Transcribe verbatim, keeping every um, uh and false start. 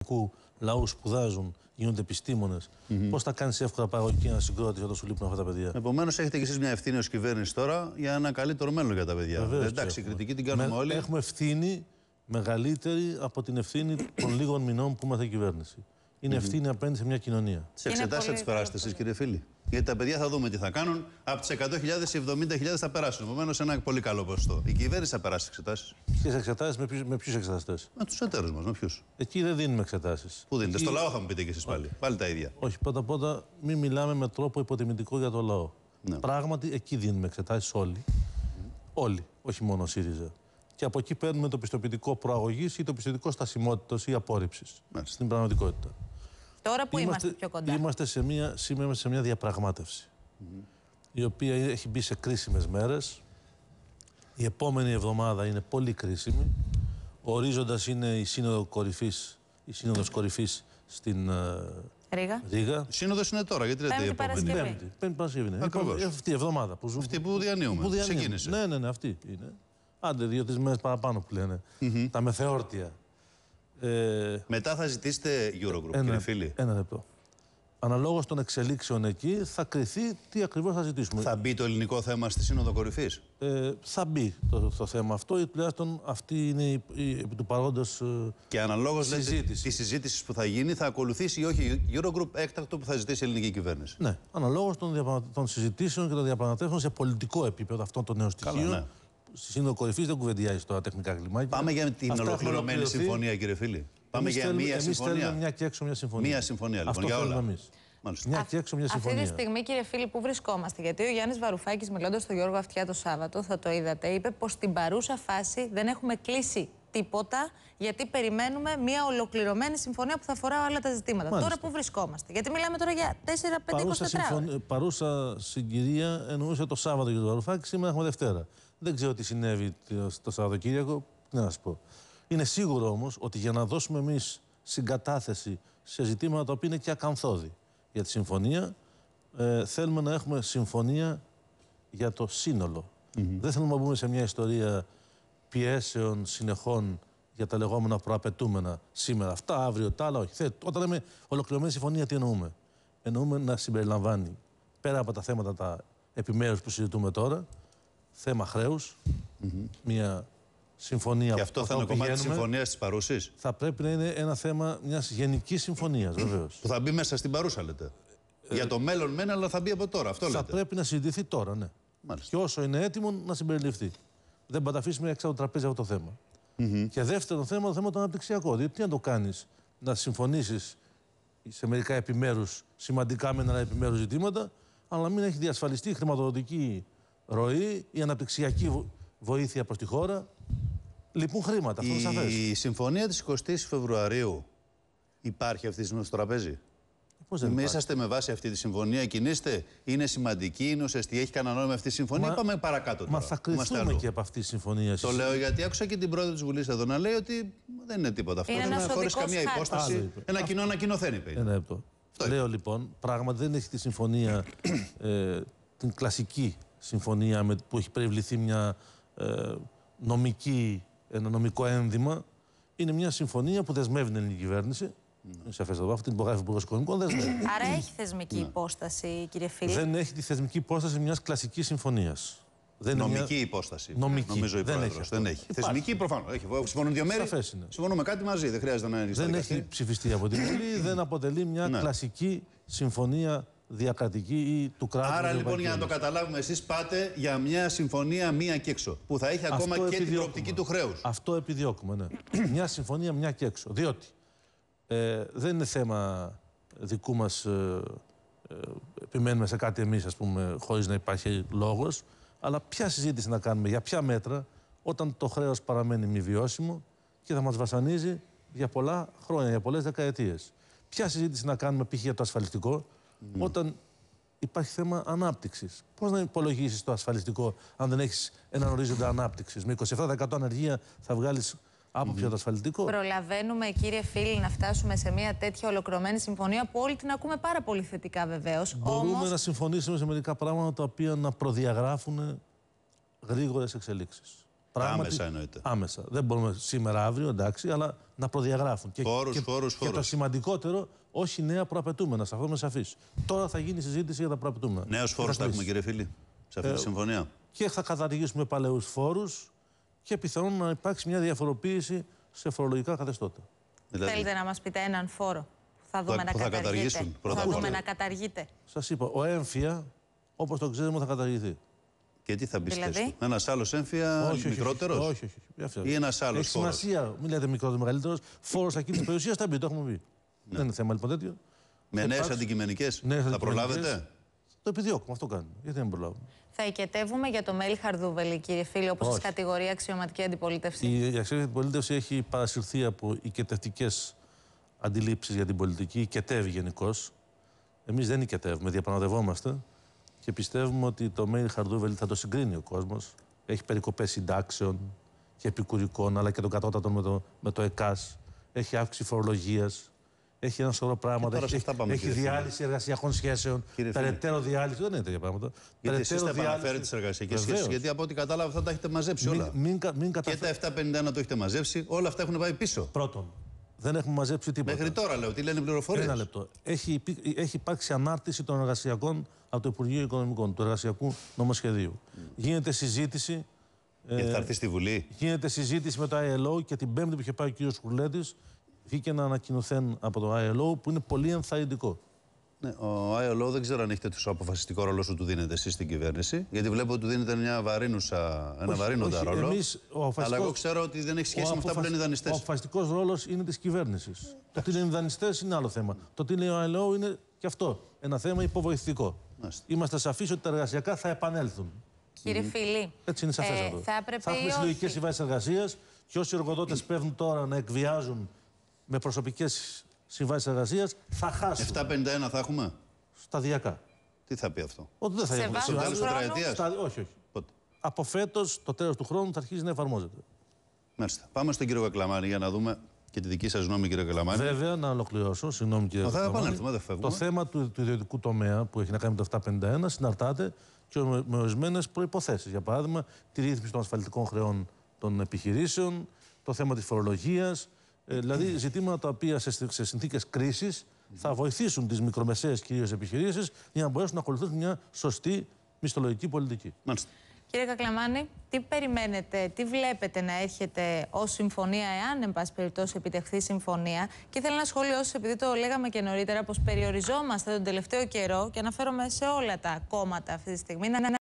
ελληνικού λαού σπουδάζουν, γίνονται επιστήμονες. Mm-hmm. Πώς θα κάνεις εύκολα παραγωγική ανασυγκρότηση όταν σου λείπουν αυτά τα παιδιά. Επομένως, έχετε και εσείς μια ευθύνη ως κυβέρνηση τώρα για ένα καλύτερο μέλλον για τα παιδιά. Βεβαίως, εντάξει, η κριτική την κάνουμε Με, όλοι. Έχουμε ευθύνη μεγαλύτερη από την ευθύνη των λίγων μηνών που είμαστε κυβέρνηση. Είναι ευθύνη απέναντι σε μια κοινωνία. Σε εξετάσεις θα τις περάσετε εσείς, κύριε φίλοι. Γιατί τα παιδιά θα δούμε τι θα κάνουν. Από τις εκατό χιλιάδες οι εβδομήντα χιλιάδες θα περάσουν. Επομένως, ένα πολύ καλό ποσοστό. Η κυβέρνηση θα περάσει τις εξετάσεις. Ποιες εξετάσεις, με, με ποιους εξεταστές? Με τους εταίρους μας, με ποιους? Εκεί δεν δίνουμε εξετάσεις. Πού δίνετε? Εκεί... Στο λαό θα μου πείτε και εσείς πάλι. Πάλι τα ίδια. Όχι, πρώτα-πρώτα μην μιλάμε με τρόπο υποτιμητικό για το λαό. Ναι. Πράγματι, εκεί δίνουμε εξετάσεις όλοι. Mm. Όλοι, όχι μόνο ο ΣΥΡΙΖΑ. Και από εκεί παίρνουμε το πιστοποιητικό προαγωγής ή το πιστοποιητικό στασιμότητας ή απόρριψης. Στην πραγματικότητα. Τώρα που είμαστε, είμαστε πιο κοντά. Είμαστε σε μια, σήμερα σε μια διαπραγμάτευση, mm-hmm. η οποία έχει μπει σε κρίσιμες μέρες. Η επόμενη εβδομάδα είναι πολύ κρίσιμη. Ο ορίζοντας είναι η Σύνοδο Κορυφής, η Σύνοδος Κορυφής στην Ρήγα. Ρήγα. Η Σύνοδος είναι τώρα, γιατί λέτε η επόμενη? Πέμπτη, Πέμπτη Παρασκευή είναι. Ακριβώς. Αυτή η εβδομάδα που ζούμε. Αυτή που διανύουμε. Που διανύουμε. Ξεκίνησε. Ναι, ναι, ναι, αυτή είναι. Άντε, δύο-τρεις μέρες παραπάνω που λένε. Mm-hmm. Τα μεθεόρτια. Ε, Μετά θα ζητήσετε Eurogroup, ένα, κύριε φίλοι. Ένα λεπτό. Αναλόγως των εξελίξεων εκεί θα κριθεί τι ακριβώς θα ζητήσουμε. Θα μπει το ελληνικό θέμα στη Σύνοδο Κορυφής? Ε, θα μπει το, το θέμα αυτό, ή τουλάχιστον αυτή είναι η, η, επί του παρόντος ε, και αναλόγως συζήτηση. Τη συζήτηση που θα γίνει θα ακολουθήσει ή όχι Eurogroup έκτακτο που θα ζητήσει η ελληνική κυβέρνηση? Ναι, αναλόγως των, διαπρανα... των συζητήσεων και των διαπραγματεύσεων σε πολιτικό επίπεδο αυτών των νέων στοιχείων. Ναι. Στη Σύνοδο Κορυφής δεν κουβεντιάζει τώρα τεχνικά κλιμάκια. Πάμε για την αυτά ολοκληρωμένη συμφωνία, κύριε φίλοι. Πάμε εμείς για θέλουμε, μία εμείς συμφωνία. Θέλουμε μια και έξω μια συμφωνία. Μία συμφωνία, λοιπόν, αυτό για όλα. Εμείς. Μια και έξω μια συμφωνία. Αυτή τη στιγμή, κύριε φίλοι, πού βρισκόμαστε? Γιατί ο Γιάννης Βαρουφάκης, μιλώντας στον Γιώργο Αυτιά το Σάββατο, θα το είδατε, είπε πως στην παρούσα φάση δεν έχουμε κλείσει τίποτα, γιατί περιμένουμε μια ολοκληρωμένη συμφωνία που θα αφορά όλα τα ζητήματα. Μάλιστα. Τώρα πού βρισκόμαστε? Γιατί μιλάμε τώρα για τέσσερα πέντε είκοσι τέσσερα. Συμφων... Παρούσα συγκυρία εννοούσε το Σάββατο για τον Βαρουφάκη, σήμερα έχουμε Δευτέρα. Δεν ξέρω τι συνέβη το Σαββατοκύριακο, τι να σας πω. Είναι σίγουρο όμως ότι για να δώσουμε εμείς συγκατάθεση σε ζητήματα τα οποία είναι και ακαθόδη για τη συμφωνία, ε, θέλουμε να έχουμε συμφωνία για το σύνολο. Mm-hmm. Δεν θέλουμε να μπούμε σε μια ιστορία πιέσεων συνεχών για τα λεγόμενα προαπαιτούμενα σήμερα. Αυτά, αύριο, τα άλλα, όχι. Θε, όταν λέμε ολοκληρωμένη συμφωνία, τι εννοούμε? Εννοούμε να συμπεριλαμβάνει, πέρα από τα θέματα τα επιμέρους που συζητούμε τώρα, θέμα χρέους, mm-hmm. μια συμφωνία. Και αυτό θα είναι κομμάτι της συμφωνίας της παρούσης? Θα πρέπει να είναι ένα θέμα μιας γενικής συμφωνίας, βεβαίως. Που θα μπει μέσα στην παρούσα, λέτε. Ε, για το μέλλον μένα, αλλά θα μπει από τώρα. Αυτό θα λέτε. πρέπει να συζητηθεί τώρα, ναι. Μάλιστα. Και όσο είναι έτοιμο να συμπεριληφθεί. Δεν θα τα αφήσουμε έξω από το τραπέζι αυτό το θέμα. Mm-hmm. Και δεύτερο θέμα, το θέμα το αναπτυξιακό. Διότι τι να το κάνεις, να συμφωνήσεις σε μερικά επιμέρους, σημαντικά με ένα επιμέρους ζητήματα, αλλά μην έχει διασφαλιστεί η χρηματοδοτική ροή, η αναπτυξιακή βοήθεια προς τη χώρα. Λείπουν χρήματα, αυτό είναι σαφές. Η συμφωνία της εικοστής Φεβρουαρίου υπάρχει αυτή τη στιγμή στο τραπέζι? Πώς δεν Μην είσαστε με βάση αυτή τη συμφωνία, κινείστε, είναι σημαντική, είναι ουσιαστική, έχει κανένα νόημα αυτή η συμφωνία? Μα, ή πάμε παρακάτω τώρα? Μα θα κρυφθούμε και από αυτή τη συμφωνία. Το λέω γιατί άκουσα και την πρόεδρο της Βουλής εδώ να λέει ότι δεν είναι τίποτα αυτό. Είναι δεν είναι χωρίς καμία χάρτης. υπόσταση. Ένα κοινό ανακοινωθέν, είπε. Ένα λεπτό. Λέω λοιπόν, πράγματι δεν έχει τη συμφωνία, ε, την κλασική συμφωνία με, που έχει περιβληθεί μια ε, νομική, ένα νομικό ένδυμα. Είναι μια συμφωνία που δεσμεύει την ελληνική κυβέρνηση. Είναι σαφές εδώ, αυτή την υπογράφει ο Υπουργός Οικονομικών. Άρα έχει θεσμική υπόσταση, κύριε φίλε? Δεν έχει τη θεσμική υπόσταση μιας κλασικής συμφωνίας. Δεν νομική μια... υπόσταση. Νομική. Νομίζω η δεν πρόεδρος. έχει. Δεν έχει. Θεσμική προφανώς. Έχει. Συμφωνούν δύο μέρη. Συμφωνούμε κάτι μαζί. Δεν χρειάζεται να είναι. Δεν έχει ψηφιστεί από την Βουλή. Δεν αποτελεί μια ναι. κλασική συμφωνία διακρατική ή του κράτους. Άρα λοιπόν, για να το καταλάβουμε, εσείς πάτε για μια συμφωνία μία και έξω. Που θα έχει ακόμα αυτό και την προοπτική του χρέους. Αυτό επιδιώκουμε, ναι. Μια συμφωνία μία και έξω. Διότι ε, δεν είναι θέμα δικού μας. Ε, ε, επιμένουμε σε κάτι εμείς, ας πούμε, χωρίς να υπάρχει λόγος. Αλλά ποια συζήτηση να κάνουμε, για ποια μέτρα, όταν το χρέος παραμένει μη βιώσιμο και θα μας βασανίζει για πολλά χρόνια, για πολλές δεκαετίες. Ποια συζήτηση να κάνουμε π.χ. για το ασφαλιστικό, mm. όταν υπάρχει θέμα ανάπτυξης. Πώς να υπολογίσεις το ασφαλιστικό αν δεν έχεις έναν ορίζοντα ανάπτυξης? Με είκοσι επτά τοις εκατό ανεργία θα βγάλεις άποψη mm. το ασφαλιστικό. Προλαβαίνουμε, κύριε φίλοι, να φτάσουμε σε μια τέτοια ολοκληρωμένη συμφωνία που όλοι την ακούμε πάρα πολύ θετικά, βεβαίως. Μπορούμε Όμως... να συμφωνήσουμε σε μερικά πράγματα τα οποία να προδιαγράφουν γρήγορες εξελίξεις. Πράγματι, άμεσα εννοείται. Άμεσα. Δεν μπορούμε σήμερα, αύριο, εντάξει, αλλά να προδιαγράφουν. Φόρους, και, φόρους, και, φόρους. και το σημαντικότερο, όχι νέα προαπαιτούμενα. Σε αυτό είμαι σαφής. Τώρα θα γίνει συζήτηση για τα προαπαιτούμενα. Νέους φόρους θα έχουμε, κύριε Φίλη, σε αυτή Ε, τη συμφωνία. Και θα καταργήσουμε παλαιούς φόρους και πιθανόν να υπάρξει μια διαφοροποίηση σε φορολογικά καθεστώτα. Δηλαδή, Θέλετε να μας πείτε έναν φόρο που θα δούμε Που- να που θα καταργείται. καταργήσουν, Που πρώτα θα απ' δούμε όλα. να καταργείται. Σας είπα, ο έμφυα, όπως το ξέρουμε, θα καταργηθεί. και τι θα μπει Δηλαδή? δηλαδή? Ένα άλλο έμφυα μικρότερο. Όχι, όχι. όχι, όχι. Ή ένας άλλος Έχει φόρος. σημασία, μην λέτε μικρότερο, μεγαλύτερο. Φόρο ακίνητη περιουσία θα μπει, το έχουμε πει. Δεν είναι θέμα λοιπόν τέτοιο. Με Θα νέες υπάρξει- αντικειμενικές. νέες Θα αντικειμενικές. προλάβετε. Το επιδιώκουμε, αυτό κάνουμε. Γιατί δεν προλάβουμε. Θα οικετεύουμε για το Μέλι Χαρδούβελη, κύριε Φίλη, όπως σας Όχι. κατηγορεί η αξιωματική αντιπολίτευση. Η, η αξιωματική αντιπολίτευση έχει παρασυρθεί από οικετευτικέ αντιλήψει για την πολιτική, οικετεύει γενικώ. Εμεί δεν οικετεύουμε, διαπραγματευόμαστε και πιστεύουμε ότι το Μέιλ Χαρδούβελη θα το συγκρίνει ο κόσμο. Έχει περικοπές συντάξεων και επικουρικών, αλλά και των κατώτατων με το, με το ΕΚΑΣ. Έχει αύξηση φορολογία. Έχει ένα σωρό πράγματα. τώρα σε Έχει, αυτά πάμε, έχει κύριε Φίλε. διάλυση εργασιακών σχέσεων. Κύριε Φίλε. Περαιτέρω διάλυση. Δεν είναι τέτοια πράγματα. Γιατί εσείς Περαιτέρω θα επαναφέρετε διάλυση. τις εργασιακές Βεβαίως. σχέσεις. Γιατί από ό,τι κατάλαβα αυτά τα έχετε μαζέψει Μην, όλα. μην, κα- μην Και καταφε- τα επτακόσια πενήντα ένα το έχετε μαζέψει, όλα αυτά έχουν πάει πίσω. Πρώτον, δεν έχουμε μαζέψει τίποτα. Μέχρι τώρα λέω, τι λένε οι πληροφορίες. Ένα λεπτό. Έχει, υπή- έχει υπάρξει ανάρτηση των εργασιακών από το Υπουργείο Οικονομικών, του Εργασιακού Νομοσχεδίου. Γίνεται συζήτηση. ε, Γιατί θα έρθει στη Βουλή. Γίνεται συζήτηση με το άι ελ ο και την Πέμπτη που είχε πάει ο κ. Σκουρλέτης βγήκε ένα ανακοινωθέν από το άι ελ ο που είναι πολύ ενθαρρυντικό. Ναι, ο άι ελ ο δεν ξέρω αν έχετε τόσο αποφασιστικό ρόλο σου του δίνετε εσείς στην κυβέρνηση. Γιατί βλέπω ότι του δίνετε μια βαρύνουσα, ένα Όχι, βαρύνοντα όχι, ρόλο. εμείς, ο Αλλά αποφασιστικός- εγώ ξέρω ότι δεν έχει σχέση ο με αυτά που λένε οι Ο δανειστές. αποφασιστικό ρόλο είναι τη κυβέρνηση. Το τι λένε οι δανειστέ είναι άλλο θέμα. Το τι λέει ο άι ελ ο είναι και αυτό ένα θέμα υποβοηθητικό. Μάλιστα. Είμαστε σαφείς ότι τα εργασιακά θα επανέλθουν. Κύριε Φίλη, Έτσι είναι σαφέστατο. ε, θα έπρεπε θα έχουμε ή συλλογικές όχι. συμβάσεις εργασίας και όσοι εργοδότες παίρνουν τώρα να εκβιάζουν με προσωπικές συμβάσεις εργασίας θα χάσουν επτακόσια πενήντα ένα θα έχουμε. σταδιακά. Τι θα πει αυτό. Ότι δεν θα Σε έχουμε βάθος Στο τέλος συμβάσεις. χρόνου. τετραετίας. Στα- Όχι, όχι. Πότε. Από φέτος, το τέλος του χρόνου, θα αρχίσει να εφαρμόζεται. Μάλιστα. Πάμε στον κύριο Κακλαμάνη για να δούμε και τη δική σας γνώμη, κύριε Κακλαμάνη. Βέβαια, να ολοκληρώσω, συγγνώμη κύριε Θα Κακλαμάνη. επανέλθουμε, δεν φεύγουμε. Το θέμα του, του ιδιωτικού τομέα που έχει να κάνει με το επτακόσια πενήντα ένα συναρτάται και με, με ορισμένε προϋποθέσεις. Για παράδειγμα, τη ρύθμιση των ασφαλιστικών χρεών των επιχειρήσεων, το θέμα της φορολογίας, ε, δηλαδή ζητήματα τα οποία σε, σε συνθήκες κρίσης θα βοηθήσουν τις μικρομεσαίες κυρίως επιχειρήσεις για να μπορέσουν να ακολουθήσουν μια σωστή μισθολογική πολιτική. Μάλιστα. Κύριε Κακλαμάνη, τι περιμένετε, τι βλέπετε να έρχεται ως συμφωνία, εάν εν πάση περιπτώσει επιτευχθεί συμφωνία. Και ήθελα να σχολιώσω, επειδή το λέγαμε και νωρίτερα, πως περιοριζόμαστε τον τελευταίο καιρό και αναφέρομαι σε όλα τα κόμματα αυτή τη στιγμή. Να